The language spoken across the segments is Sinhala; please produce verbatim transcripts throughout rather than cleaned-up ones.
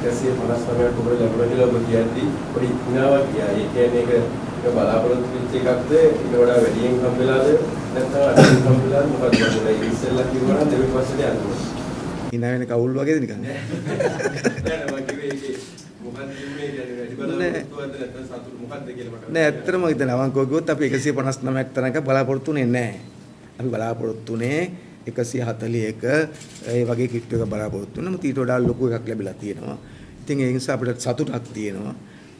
එකසිය පනස් නවයට උඹ ලැබුණා කියලා ඔබ කියද්දී පොඩි ඉනාවක් ගියා. ඒ කියන්නේ ඒක ඒක බලාපොරොත්තු වෙච්ච එකක්ද ඊට වඩා වැඩියෙන් හම්බෙලාද නැත්නම් අඩුවෙන් හම්බෙලාද මොකක්ද මොකද ඒ ඉස්සෙල්ලා කිව්වා නම් දෙවෙනි පස්සේ යනවා. ඉනා වෙන කවුල් වගේද නිකන්. නෑ නෑ මම කිව්වේ ඒකේ මොකක්ද මේ කියන්නේ වැඩි බලාපොරොත්තුවක්ද නැත්නම් සතුට මොකක්ද කියලා මට. නෑ ඇත්තටම හිතන අවංකව කිව්වොත් අපි එකසිය පනස් නවයක් තරක බලාපොරොත්තු වෙන්නේ නෑ. අපි බලාපොරොත්තු වෙන්නේ එකසිය හතළිහ එක ඒ වගේ කිට්ටු එක බලාපොරොත්තු වෙනවා. ඊට වඩා ලොකු එකක් ලැබිලා තියෙනවා. ඉතින් ඒ නිසා අපිට සතුටක් තියෙනවා.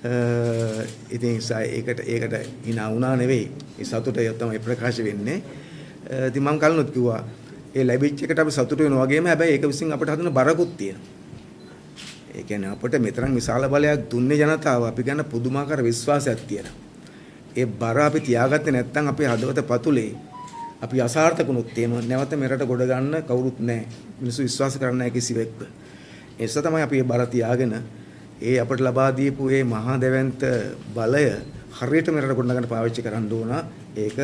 ඉතින් ඒකට ඒකට hina වුණා නෙවෙයි. ඒ සතුට තමයි ප්‍රකාශ වෙන්නේ. ඉතින් මම කලිනුත් කිව්වා ඒ ලැබිච්ච එකට අපි සතුට වෙනවා වගේම හැබැයි ඒක විසින් අපිට හදන බරකුත් තියෙනවා. ඒ කියන්නේ අපිට මෙතරම් විශාල බලයක් දුන්නේ ජනතාව අපි ගන්න පුදුමාකාර විශ්වාසයක් තියෙනවා. ඒ බර අපි තියාගත්තේ නැත්නම් අපේ හදවත පතුලේ අපි අසාර්ථකුණුත් තියෙනවා. නැවත මෙරට ගොඩ ගන්න කවුරුත් නැහැ. මිනිස්සු විශ්වාස කරන්නේ නැහැ කිසිවෙක්ව. ඒ නිසා තමයි අපි මේ බර තියාගෙන ඒ අපට ලබා දීපු මේ මහා දෙවන්ත බලය හරියට මෙරට ගොඩ ගන්න පාවිච්චි කරන්න ඕන. ඒක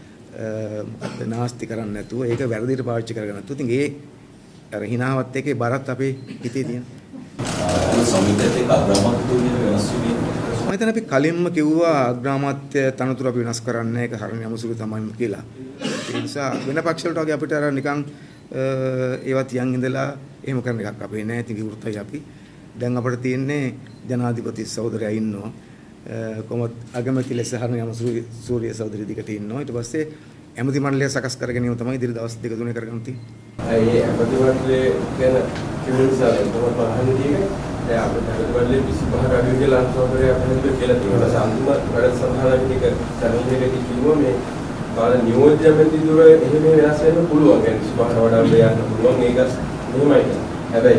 මොකක්ද නාස්ති කරන්නේ නැතුව ඒක වැරදියට පාවිච්චි කරගන්න නැතුව. ඉතින් ඒ අර හිනාවත් එක්කේ බරත් අපේ හිතේ තියෙනවා. සමිතියත් එක්ක අග්‍රාමාත්‍ය වෙනස් වීම මම හිතන්නේ අපි කලින්ම කිව්වා අග්‍රාමාත්‍ය තනතුරු අපි වෙනස් කරන්නේ ඒක හරිය යමුසුළු තමයි කියලා. ඒ නිසා වෙන පක්ෂ වලට වගේ අපිට අර නිකන් ඒවා තියන් ඉඳලා එහෙම කරන එකක් අපේ නෑ. ඉතින් විවෘතයි අපි. දැන් අපිට තියෙන්නේ ජනාධිපති සහෝදරයා ඉන්නවා. කොහොමද අගමැති ලෙස හරිය යමුසුළු සූර්ය සහෝදරිය දිකට ඉන්නවා. ඊට පස්සේ ඇමති මණ්ඩලය සකස් කර ගැනීම තමයි ඉදිරි දවස් දෙක තුනේ කරගන්න තියෙන්නේ. ඒ ඇමති මණ්ඩලය ගැන කිව්ව නිසා කොහොමද බලන්නේ කියන්නේ? දැන් අපිට ඇමතිවරලේ විසිපහ රාජ්‍ය කියලා අන්තෝදරය අපිට කියලා තියෙනවා. අන්තිම වැඩ සම්හාරක ටික සැලෙන්නේ කිව්වා මේ බාල නියෝජ්‍ය ඇමති දුර එහෙම වෙනස් වෙන්න පුළුවන්. يعني විසිපහ වඩා යන්න පුළුවන්. ඒක එහෙමයි. හැබැයි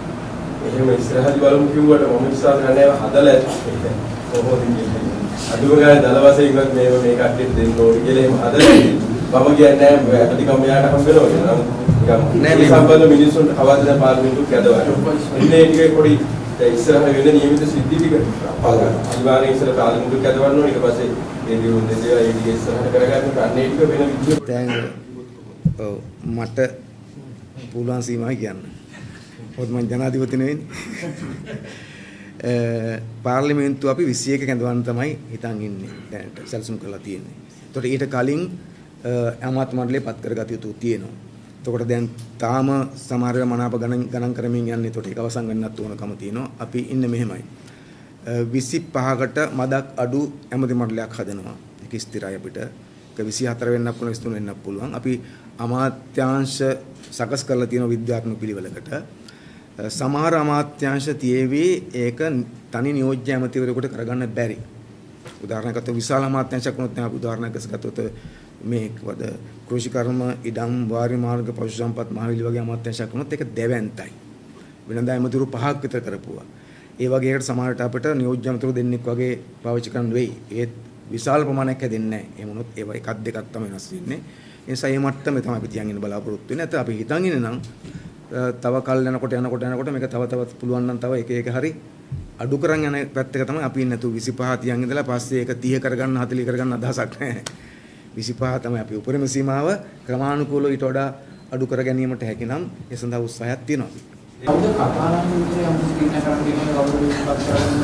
එහෙම ඉස්සරහදී බලමු කිව්වට මම විශ්වාස කරන්නේ හදලා ඇති. කොහොමද කියන්නේ? අඩුව ගානේ දල වශයෙන් ඉවත් මේව මේ කට්ටියට දෙන්න ඕනේ කියලා එහෙම හදලා මම කියන්නේ නෑ ප්‍රතිකම් මෙයාට හම් වෙනවා කියලා. නිකන් නෑ මේ සම්බන්ධ මිනිස්සුන්ට කවදාද දැන් පාර්ලිමේන්තුව කැදවන්නේ. ඉන්නේ ටිකේ පොඩි ඉස්සරහ වෙන නියමිත සිද්ධි ටික අනිවාර්යයෙන් ඉස්සර පාර්ලිමේන්තුව කැදවන්න ඕනේ. ඊට පස්සේ මේ දියුණු දෙදේවා ඒ ටික ඉස්සරහට කරගන්න අන්න ඒ ටික වෙන විදියට දැන් ඔව් මට පුළුවන් සීමා කියන්න. මොකද මම ජනාධිපති නෙවෙන්නේ. පාර්ලිමේන්තුව අපි විසි එක කැඳවන්න තමයි හිතන් ඉන්නේ දැනට සැලසුම් කරලා තියෙන්නේ. ඒතකොට ඊට කලින් අමාත්‍ය මණ්ඩලය පත් කරගත යුතු තියෙනවා. එතකොට දැන් තාම සමහර වෙලාව මනාප ගණන් ගණන් කරමින් යන්නේ. එතකොට ඒක අවසන් වෙන්නත් ඕනකම තියෙනවා. අපි ඉන්නේ මෙහෙමයි. විසි පහකට මදක් අඩු ඇමති මණ්ඩලයක් හදනවා. ඒක ස්ථිරයි අපිට. ඒක විසි හතර වෙන්නත් පුළුවන් විසි තුන වෙන්නත් පුළුවන්. අපි අමාත්‍යාංශ සකස් කරලා තියෙන විද්‍යාත්මක පිළිවෙලකට සමහර අමාත්‍යාංශ තියේවි ඒක තනි නියෝජ්‍ය ඇමතිවරයෙකුට කරගන්න බැරි. උදාහරණයක් ගත්තොත් විශාල අමාත්‍යාංශයක් වුණොත් දැන් අපි උදාහරණයක් ගත්තොත් මේ වද කෘෂිකර්ම ඉඩම් වාරි මාර්ග පශු සම්පත් මහවිලි වගේ අමාත්‍යාංශයක් වුණොත් ඒක දෙවන්තයි. වෙනදා ඇමතිවරු පහක් විතර කරපුවා. ඒ වගේ එකට සමහරට අපිට නියෝජ්‍ය ඇමතිවරු දෙන්නෙක් වගේ පාවිච්චි කරන්න වෙයි. ඒත් විශාල ප්‍රමාණයක් හැදෙන්නේ නැහැ. එහෙම වුණොත් ඒවා එකක් දෙකක් තමයි වෙනස් වෙන්නේ. ඒ නිසා මේ මට්ටමේ තමයි අපි තියන් ඉන්න බලාපොරොත්තු වෙන්නේ. නැත්නම් අපි හිතන් ඉන්නේ නම් තව කල් යනකොට යනකොට යනකොට මේක තව තවත් පුළුවන් නම් තව එක එක හරි අඩු කරන් යන පැත්තක තමයි අපි ඉන්නේ. නැතු විසි පහ තියන් ඉඳලා පස්සේ ඒක තිහ කරගන්න හතළිහ කරගන්න අදහසක් නැහැ. විසි පහ තමයි අපි උපරිම සීමාව. ක්‍රමානුකූලව ඊට වඩා අඩු කර ගැනීමට හැකි නම් ඒ සඳහා උත්සාහයක් තියෙනවා. කවුද කතානායක විදිහට යම් කිසි කෙනෙක් කරන් දෙන්නේ කවුරුද ඉස්පත්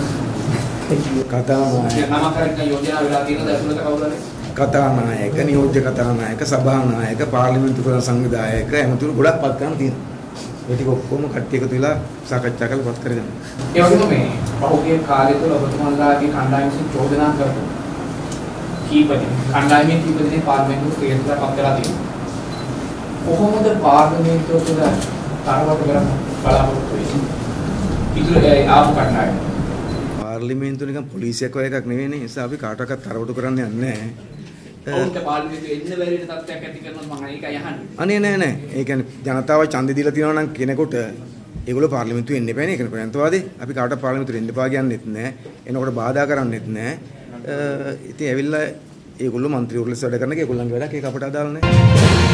කරන්නේ? කතානායක නාමකරණ යෝජනා වෙලා තියෙන දැසුලට කවුරුද? කතානායක, නියෝජ්‍ය කතානායක, සභානායක, පාර්ලිමේන්තු ප්‍රධාන සංවිධායක ඇමතුරු ගොඩක් පත් කරන් තියෙනවා. ඒ ටික ඔක්කොම කට්ටිය එකතු වෙලා සාකච්ඡා කරලා පත් කරගන්න. ඒ වගේම මේ පහුගිය කාලය තුළ ඔබතුමාලාගේ කණ්ඩායම විසින් චෝදනා කරපු කීපදෙනෙක් කණ්ඩායමේ කීපදෙනෙක් පාර්ලිමේන්තුවට ක්‍රියාත්මක පත් කරලා තියෙනවා. කොහොමද පාර්ලිමේන්තුව තුළ තරවටු කරන්න බලාපොරොත්තු වෙන්නේ? ඉතුරු ආපු කණ්ඩායම පාර්ලිමේන්තුව නිකන් පොලිසියක් වගේ එකක් නෙවෙයිනේ. ඒ නිසා අපි කාටවත් තරවටු කරන්න යන්නේ නැහැ. ඔවුන්ට පාර්ලිමේන්තුවේ එන්න බැරි වෙන තත්ත්වයක් ඇති කරනවා මම ඒකයි අහන්නේ. අනේ නෑ නෑ. ඒ කියන්නේ ජනතාව ඡන්දෙ දීලා තියෙනවා නම් කෙනෙකුට ඒගොල්ලෝ පාර්ලිමේන්තුවේ එන්න එපානේ. ඒක ප්‍රයන්තවාදී. අපි කාටවත් පාර්ලිමේන්තුවට එන්න එපා කියන්නෙත් නෑ. එනකොට බාධා කරන්නෙත් නෑ. ඉතින් ඇවිල්ලා ඒගොල්ලෝ മന്ത്രിවරුලස් වැඩ කරන එක ඒගොල්ලන්ගේ වැඩක්. ඒක අපට අදාළ නෑ.